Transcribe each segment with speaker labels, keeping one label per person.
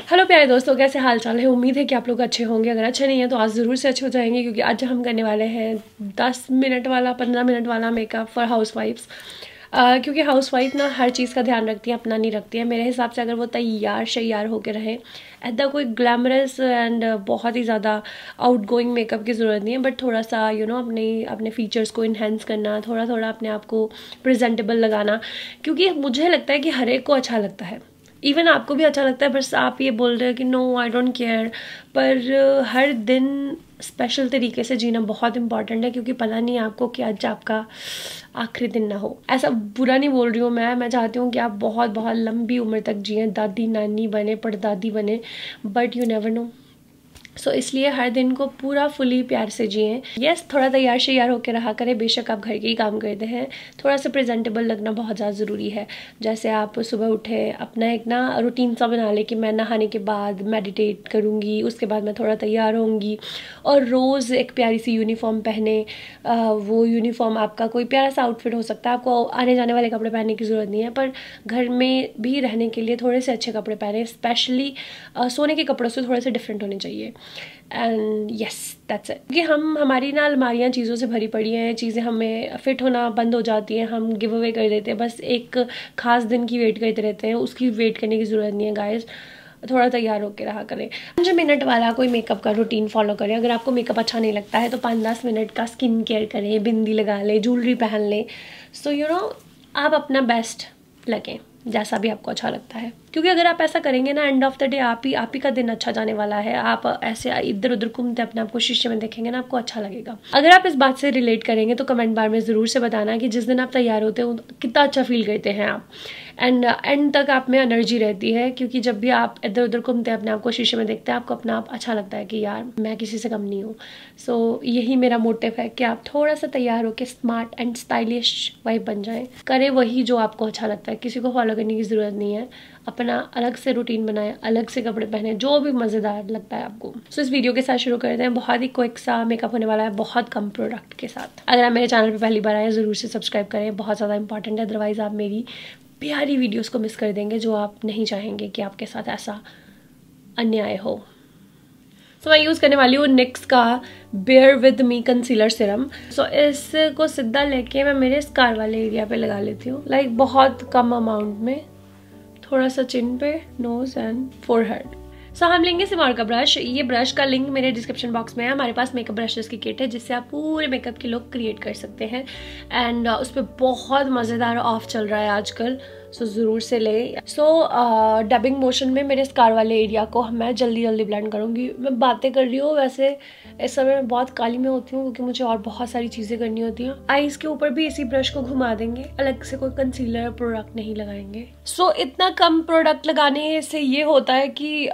Speaker 1: Hello प्यारे दोस्तों, कैसे हाल चाल है। उम्मीद है कि आप लोग अच्छे होंगे। अगर अच्छे नहीं है तो आज ज़रूर से अच्छे हो जाएंगे, क्योंकि आज हम करने वाले हैं 10 मिनट वाला 15 मिनट वाला मेकअप फॉर हाउसवाइफ्स। क्योंकि हाउसवाइफ ना हर चीज़ का ध्यान रखती है, अपना नहीं रखती है। मेरे हिसाब से अगर वो तैयार शैयार होकर रहें, ऐसा कोई ग्लैमरस एंड बहुत ही ज़्यादा आउटगोइंग मेकअप की ज़रूरत नहीं है, बट थोड़ा सा अपने फीचर्स को इन्हेंस करना, थोड़ा थोड़ा अपने आप को प्रेजेंटेबल लगाना। क्योंकि मुझे लगता है कि हर एक को अच्छा लगता है, इवन आपको भी अच्छा लगता है, बस आप ये बोल रहे हो कि नो आई डोंट केयर। पर हर दिन स्पेशल तरीके से जीना बहुत इंपॉर्टेंट है, क्योंकि पता नहीं आपको कि आज आपका आखिरी दिन ना हो। ऐसा बुरा नहीं बोल रही हूँ मैं चाहती हूँ कि आप बहुत बहुत लंबी उम्र तक जिएं, दादी नानी बने, परदादी बने, but you never know. So इसलिए हर दिन को पूरा फुली प्यार से जिएं। यस, थोड़ा तैयार शैयार होकर रहा करें, बेशक आप घर के ही काम करते हैं। थोड़ा सा प्रेजेंटेबल लगना बहुत ज़्यादा ज़रूरी है। जैसे आप सुबह उठे, अपना एक ना रूटीन सा बना ले कि मैं नहाने के बाद मेडिटेट करूँगी, उसके बाद मैं थोड़ा तैयार होंगी, और रोज़ एक प्यारी सी यूनिफॉर्म पहने। वो यूनिफॉर्म आपका कोई प्यारा सा आउटफिट हो सकता है, आपको आने जाने वाले कपड़े पहनने की ज़रूरत नहीं है, पर घर में भी रहने के लिए थोड़े से अच्छे कपड़े पहने। स्पेशली सोने के कपड़ों से थोड़े से डिफरेंट होने चाहिए। And yes, that's it. क्योंकि हमारी ना अलमारियाँ चीज़ों से भरी पड़ी हैं, चीज़ें हमें फिट होना बंद हो जाती हैं, हम गिव अवे कर देते हैं, बस एक ख़ास दिन की वेट करते रहते हैं। उसकी वेट करने की ज़रूरत नहीं है गाइस। थोड़ा तैयार होकर रहा करें। 5 मिनट वाला कोई मेकअप का रूटीन फॉलो करें। अगर आपको मेकअप अच्छा नहीं लगता है तो 5-10 मिनट का स्किन केयर करें, बिंदी लगा लें, ज्वेलरी पहन लें। सो आप अपना बेस्ट लगें, जैसा भी आपको अच्छा लगता है। क्योंकि अगर आप ऐसा करेंगे ना, एंड ऑफ द डे आप ही का दिन अच्छा जाने वाला है। आप ऐसे इधर उधर घूमते अपने आप को शीशे में देखेंगे ना, आपको अच्छा लगेगा। अगर आप इस बात से रिलेट करेंगे तो कमेंट बार में ज़रूर से बताना कि जिस दिन आप तैयार होते हो कितना अच्छा फील करते हैं आप, एंड तक आप में एनर्जी रहती है। क्योंकि जब भी आप इधर उधर घूमते हैं, अपने आप को शीशे में देखते हैं, आपको अपना आप अच्छा लगता है कि यार मैं किसी से कम नहीं हूँ। सो यही मेरा मोटिव है कि आप थोड़ा सा तैयार होकर स्मार्ट एंड स्टाइलिश वाइफ बन जाएं। करें वही जो आपको अच्छा लगता है, किसी को फॉलो करने की ज़रूरत नहीं है। अपना अलग से रूटीन बनाएं, अलग से कपड़े पहने, जो भी मज़ेदार लगता है आपको। सो इस वीडियो के साथ शुरू करते हैं। बहुत ही क्विक सा मेकअप होने वाला है, बहुत कम प्रोडक्ट के साथ। अगर आप मेरे चैनल पर पहली बार आए ज़रूर से सब्सक्राइब करें, बहुत ज़्यादा इंपॉर्टेंट है। अदरवाइज़ आप मेरी प्यारी वीडियोस को मिस कर देंगे, जो आप नहीं चाहेंगे कि आपके साथ ऐसा अन्याय हो। सो मैं यूज़ करने वाली हूँ NYX का bare with me concealer serum. So इसको सीधा लेके मैं मेरे स्कार वाले एरिया पे लगा लेती हूँ, लाइक बहुत कम अमाउंट में, थोड़ा सा चिन पे, नोज एंड फोरहेड। सो हम लेंगे सिमोर का ब्रश। ये ब्रश का लिंक मेरे डिस्क्रिप्शन बॉक्स में है। हमारे पास मेकअप ब्रशेस की किट है, जिससे आप पूरे मेकअप की लुक क्रिएट कर सकते हैं। एंड उस पर बहुत मज़ेदार ऑफ चल रहा है आजकल, सो ज़रूर से ले। डबिंग मोशन में मेरे स्कार वाले एरिया को मैं जल्दी जल्दी ब्लेंड करूँगी। मैं बातें कर रही हूँ, वैसे इस समय मैं बहुत काली में होती हूँ, क्योंकि मुझे और बहुत सारी चीज़ें करनी होती हैं। आईज के ऊपर भी इसी ब्रश को घुमा देंगे, अलग से कोई कंसीलर प्रोडक्ट नहीं लगाएंगे। सो इतना कम प्रोडक्ट लगाने से ये होता है कि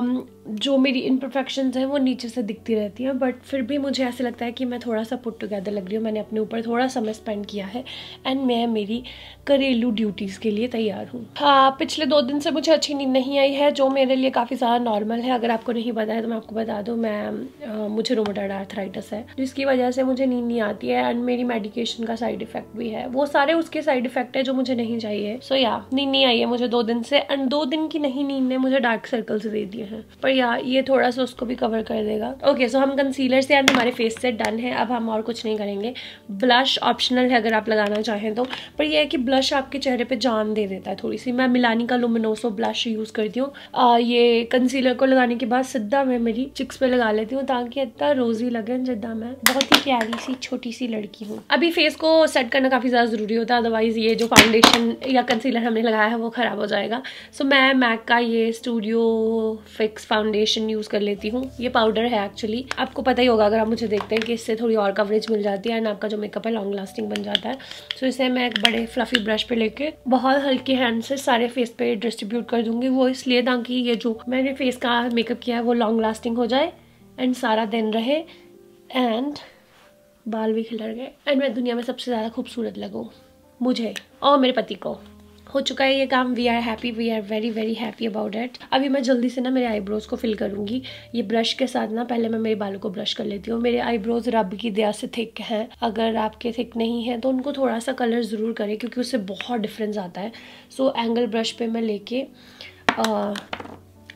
Speaker 1: जो मेरी इम्परफेक्शंस हैं वो नीचे से दिखती रहती हैं, बट फिर भी मुझे ऐसे लगता है कि मैं थोड़ा सा पुट टुगेदर लग रही हूँ। मैंने अपने ऊपर थोड़ा समय स्पेंड किया है, एंड मैं मेरी घरेलू ड्यूटीज़ के लिए तैयार हूँ। हाँ, पिछले 2 दिन से मुझे अच्छी नींद नहीं आई है, जो मेरे लिए काफ़ी ज़्यादा नॉर्मल है। अगर आपको नहीं पता है तो मैं आपको बता दूँ, मुझे रोमेटॉइड आर्थराइटिस है, जिसकी वजह से मुझे नींद नहीं आती है, एंड मेरी मेडिकेशन का साइड इफेक्ट भी है। वो सारे उसके साइड इफेक्ट है जो मुझे नहीं चाहिए। सो नींद नहीं आई है मुझे 2 दिन से, एंड 2 दिन की नहीं नींद ने मुझे डार्क सर्कल्स दे दिए हैं, पर ये थोड़ा सा उसको भी कवर कर देगा। ओके, सो हम कंसीलर से एंड हमारे फेस से डन है। अब हम और कुछ नहीं करेंगे। ब्लश ऑप्शनल है अगर आप लगाना चाहें तो, पर यह है कि ब्लश आपके चेहरे पे जान दे देता है थोड़ी सी। मैं मिलानी का लुमिनोसो ब्लश यूज़ करती हूँ। ये कंसीलर को लगाने के बाद सीधा मैं मेरी चिक्स पे लगा लेती हूँ, ताकि इतना रोजी लगे जिद्दा मैं बहुत ही प्यारी सी छोटी सी लड़की हूँ। अभी फेस को सेट करना काफ़ी ज़्यादा ज़रूरी होता है, अदरवाइज़ ये जो फाउंडेशन या कंसीलर हमने लगाया है वो ख़राब हो जाएगा। सो मैं मैक का ये स्टूडियो फिक्स फाउंडेशन यूज़ कर लेती हूँ। ये पाउडर है एक्चुअली, आपको पता ही होगा अगर आप मुझे देखते हैं, कि इससे थोड़ी और कवरेज मिल जाती है, एंड आपका जो मेकअप है लॉन्ग लास्टिंग बन जाता है। सो इसे मैं एक बड़े फ्लफी ब्रश पे लेके बहुत हल्के हैंड से सारे फेस पे डिस्ट्रीब्यूट कर दूंगी। वो इसलिए ताकि ये जो मैंने फेस का मेकअप किया है वो लॉन्ग लास्टिंग हो जाए, एंड सारा दिन रहे, एंड बाल भी खिलर गए, एंड मैं दुनिया में सबसे ज़्यादा खूबसूरत लगूँ, मुझे और मेरे पति को। हो चुका है ये काम। We are happy, we are very very happy about it. अभी मैं जल्दी से ना मेरे आईब्रोज को फिल करूंगी। ये ब्रश के साथ ना पहले मैं मेरे बालों को ब्रश कर लेती हूँ। मेरे आईब्रोज रब की दया से थिक हैं। अगर आपके थिक नहीं है तो उनको थोड़ा सा कलर ज़रूर करें, क्योंकि उससे बहुत डिफरेंस आता है। सो एंगल ब्रश पे मैं लेके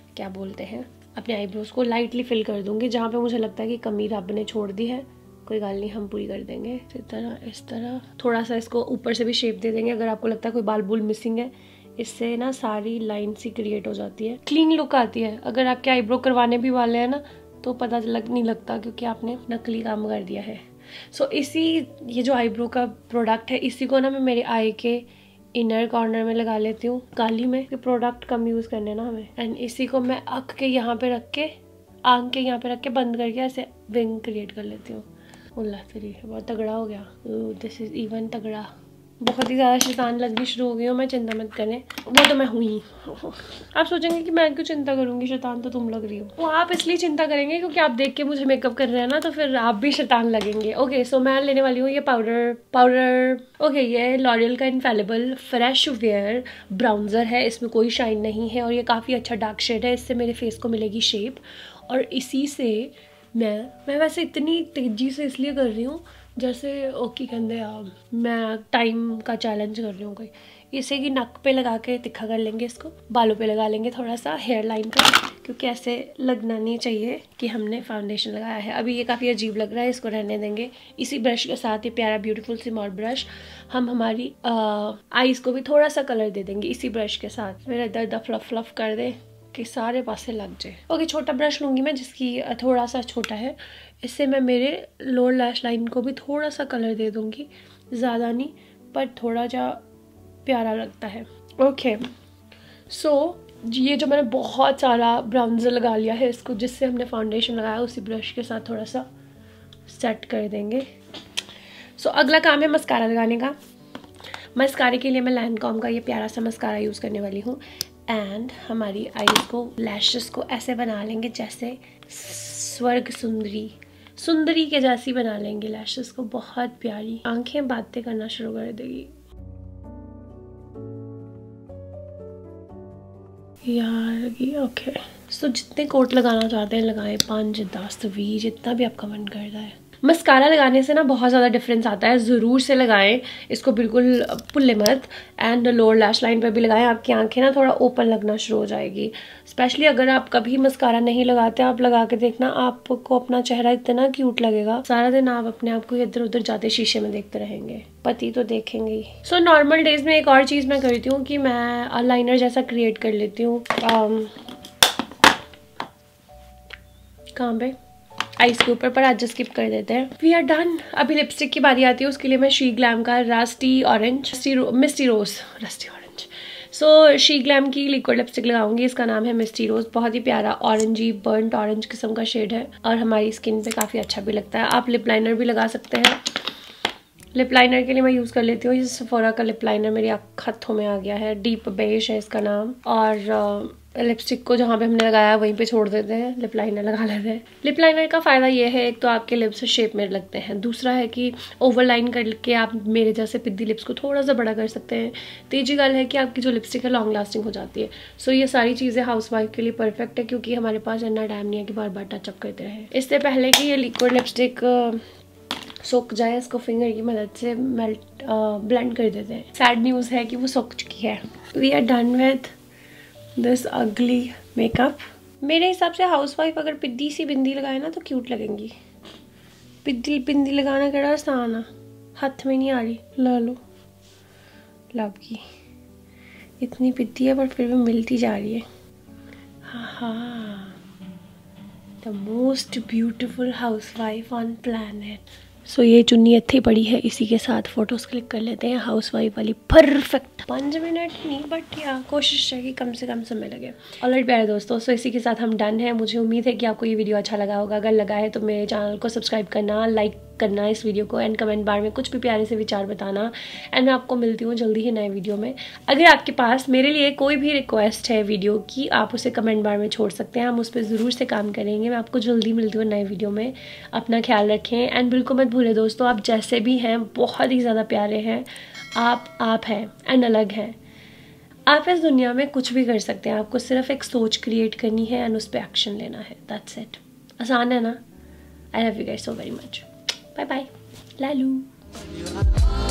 Speaker 1: क्या बोलते हैं, अपने आईब्रोज को लाइटली फिल कर दूंगी। जहाँ पे मुझे लगता है कि कमी रब ने छोड़ दी है, कोई गाल नहीं, हम पूरी कर देंगे। इस तरह थोड़ा सा इसको ऊपर से भी शेप दे देंगे। अगर आपको लगता है कोई बाल बुल मिसिंग है, इससे ना सारी लाइन सी क्रिएट हो जाती है, क्लीन लुक आती है। अगर आपके आईब्रो करवाने भी वाले हैं ना तो पता नहीं लगता, क्योंकि आपने नकली काम कर दिया है। सो इसी ये जो आईब्रो का प्रोडक्ट है, इसी को ना मैं मेरे आई के इनर कॉर्नर में लगा लेती हूँ, काली में। ये प्रोडक्ट कम यूज़ करने ना हमें। एंड इसी को मैं आँख के यहाँ पे रख के, आँख के यहाँ पे रख के बंद करके ऐसे विंग क्रिएट कर लेती हूँ। अल्लाह तेरी, बहुत तगड़ा हो गया। दिस इज़ इवन तगड़ा। बहुत ही ज़्यादा शैतान लगनी शुरू हो गई हूँ मैं, चिंता मत करें, वो तो मैं हुई। आप सोचेंगे कि मैं क्यों चिंता करूँगी, शैतान तो तुम लग रही हो। वो आप इसलिए चिंता करेंगे क्योंकि आप देख के मुझे मेकअप कर रहे हैं ना, तो फिर आप भी शैतान लगेंगे। ओके, सो मैं लेने वाली हूँ ये पाउडर। ओके, ये लॉरियल का इनफेलिबल फ्रेश वेयर ब्राउन्जर है। इसमें कोई शाइन नहीं है और ये काफ़ी अच्छा डार्क शेड है। इससे मेरे फेस को मिलेगी शेप, और इसी से मैं वैसे इतनी तेज़ी से इसलिए कर रही हूँ जैसे ओके कहते हैं, मैं टाइम का चैलेंज कर रही हूँ कोई। इसे कि नक पे लगा के तिखा कर लेंगे, इसको बालों पे लगा लेंगे थोड़ा सा हेयर लाइन का, क्योंकि ऐसे लगना नहीं चाहिए कि हमने फाउंडेशन लगाया है। अभी ये काफ़ी अजीब लग रहा है, इसको रहने देंगे। इसी ब्रश के साथ, ये प्यारा ब्यूटीफुल स्मॉल ब्रश, हम हमारी आईज़ को भी थोड़ा सा कलर दे देंगे इसी ब्रश के साथ। मेरा दर्द फ्लफ कर दे कि सारे पासे लग जाए। ओके, छोटा ब्रश लूँगी मैं जिसकी थोड़ा सा छोटा है। इससे मैं मेरे लोअर लैश लाइन को भी थोड़ा सा कलर दे दूँगी, ज़्यादा नहीं पर थोड़ा जा प्यारा लगता है। ओके, सो ये जो मैंने बहुत सारा ब्राउन्जर लगा लिया है, इसको जिससे हमने फाउंडेशन लगाया उसी ब्रश के साथ थोड़ा सा सेट कर देंगे। सो अगला काम है मस्कारा लगाने का। मस्कारे के लिए मैं लैनकॉम का ये प्यारा सा मस्कारा यूज़ करने वाली हूँ। एंड हमारी आईज को, लैशेस को ऐसे बना लेंगे जैसे स्वर्ग सुंदरी के जैसी बना लेंगे लैशेस को, बहुत प्यारी। आंखें बातें करना शुरू कर देगी यार। ओके, सो जितने कोट लगाना चाहते हैं लगाएं, 5, 10, 20, जितना भी आपका मन करता है। मस्कारा लगाने से ना बहुत ज़्यादा डिफरेंस आता है, ज़रूर से लगाएं इसको, बिल्कुल भूलें मत। एंड लोअर लैश लाइन पर भी लगाएं, आपकी आंखें ना थोड़ा ओपन लगना शुरू हो जाएगी। स्पेशली अगर आप कभी मस्कारा नहीं लगाते, आप लगा के देखना, आपको अपना चेहरा इतना क्यूट लगेगा। सारा दिन आप अपने आप को इधर उधर जाते शीशे में देखते रहेंगे, पति तो देखेंगे ही। सो नॉर्मल डेज में एक और चीज़ मैं करती हूँ कि मैं लाइनर जैसा क्रिएट कर लेती हूँ। कहाँ पे, आइस के ऊपर, पर आज स्किप कर देते हैं। We are done. अभी लिपस्टिक की बारी आती है, उसके लिए मैं शी ग्लैम का misty rose so Sheglam की लिक्विड लिपस्टिक लगाऊंगी। इसका नाम है मिस्टी रोज। बहुत ही प्यारा ऑरेंजी बर्न्ट ऑरेंज किस्म का शेड है और हमारी स्किन पे काफ़ी अच्छा भी लगता है। आप लिप लाइनर भी लगा सकते हैं। लिप लाइनर के लिए मैं यूज़ कर लेती हूँ ये सेफोरा का लिप लाइनर, मेरी हाथों में आ गया है। डीप बेज है इसका नाम। और लिपस्टिक को जहाँ पे हमने लगाया वहीं पे छोड़ देते हैं, लिप लाइनर लगा लेते हैं। लिप लाइनर का फ़ायदा ये है, एक तो आपके लिप्स शेप में लगते हैं, दूसरा है कि ओवरलाइन करके आप मेरे जैसे पिद्दी लिप्स को थोड़ा सा बड़ा कर सकते हैं। तीसरी गल है कि आपकी जो लिपस्टिक है लॉन्ग लास्टिंग हो जाती है। सो ये सारी चीज़ें हाउसवाइफ के लिए परफेक्ट है, क्योंकि हमारे पास इतना टाइम नहीं है कि बार बार टचअप करते रहें। इससे पहले कि ये लिक्विड लिपस्टिक सूख जाए, इसको फिंगर की मदद से ब्लेंड कर देते हैं। सैड न्यूज़ है कि वो सूख चुकी है। We are done with this अगली मेकअप। मेरे हिसाब से हाउसवाइफ अगर पिद्दी सी बिंदी लगाए ना तो क्यूट लगेंगी। बिंदी लगाना केड़ा आसान है, हाथ में नहीं आ रही। ला लो लब की, इतनी पिद्दी है पर फिर भी मिलती जा रही है। हाँ, the most beautiful housewife on planet. So ये चुन्नी अच्छी पड़ी है, इसी के साथ फोटोज क्लिक कर लेते हैं हाउसवाइफ वाली परफेक्ट। 5 मिनट नहीं बट या कोशिश है कि कम से कम समय लगे। ऑलराइट प्यारे दोस्तों, सो इसी के साथ हम डन है। मुझे उम्मीद है कि आपको ये वीडियो अच्छा लगा होगा। अगर लगा है तो मेरे चैनल को सब्सक्राइब करना, लाइक करना इस वीडियो को, एंड कमेंट बार में कुछ भी प्यारे से विचार बताना। एंड मैं आपको मिलती हूँ जल्दी ही नए वीडियो में। अगर आपके पास मेरे लिए कोई भी रिक्वेस्ट है वीडियो की, आप उसे कमेंट बार में छोड़ सकते हैं, हम उस पर ज़रूर से काम करेंगे। मैं आपको जल्दी मिलती हूँ नए वीडियो में। अपना ख्याल रखें एंड बिल्कुल मत भूलें दोस्तों, आप जैसे भी हैं बहुत ही ज़्यादा प्यारे हैं। आप हैं एंड अलग हैं। आप इस दुनिया में कुछ भी कर सकते हैं, आपको सिर्फ एक सोच क्रिएट करनी है एंड उस पर एक्शन लेना है। That's it. आसान है ना? I love you guys so very much. Bye bye Lalu.